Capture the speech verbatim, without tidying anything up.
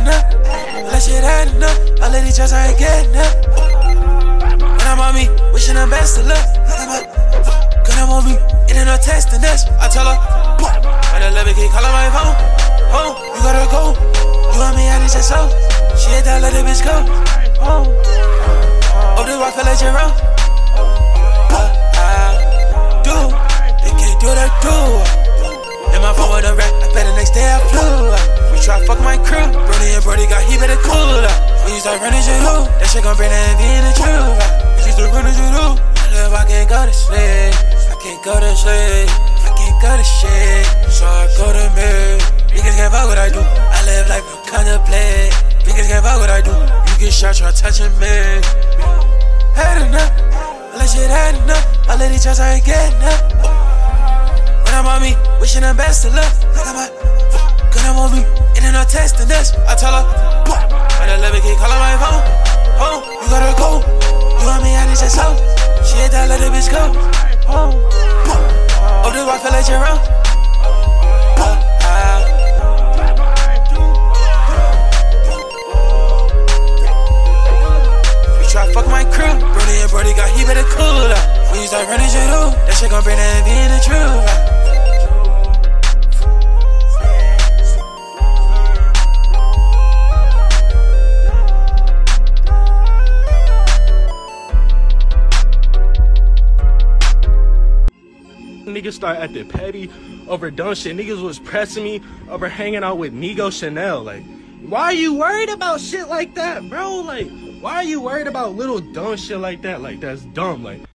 enough. That shit had enough. All of these jobs I ain't getting up. When I'm on me, wishing the best of luck. Good I'm on me, it ain't no testing this. I tell her, when the love keep calling my phone. Oh, you gotta go. You want me out of your soul. She ain't that let the bitch go. Oh, oh, do I feel like you're wrong? Do, they can't do that, do. In my phone with a rap, I bet the next day I flew. We try to fuck my crew. Brody and Brody got he better cool. When you start running shit up, that shit gon' bring the envy in the truth. She start running shit up. I live, I can't go to sleep. I can't go to sleep. I can't go to shit. So I go to me. Niggas can't fuck what I do. I live life no contemplate. Niggas can't fuck what I do. You get shot, try touching me. Had enough. All that shit had enough. All of these jobs I ain't getting up. When I'm on me, wishing the best of luck. Look at my good I'm on me, it ain't no testing this. I tell her, when the love keep calling my phone. Oh, you gotta go. You want me out of your soul. She ain't that let the bitch go. Oh, oh, do I feel like you're wrong? We try to fuck my crew. Brody and Brody got he better cool up. When you start running shit up, that shit gon' bring the envy in the truth. Niggas start acting petty over dumb shit. Niggas was pressing me over hanging out with Nigo Chanel. Like, why are you worried about shit like that, bro? Like, why are you worried about little dumb shit like that? Like, that's dumb. Like,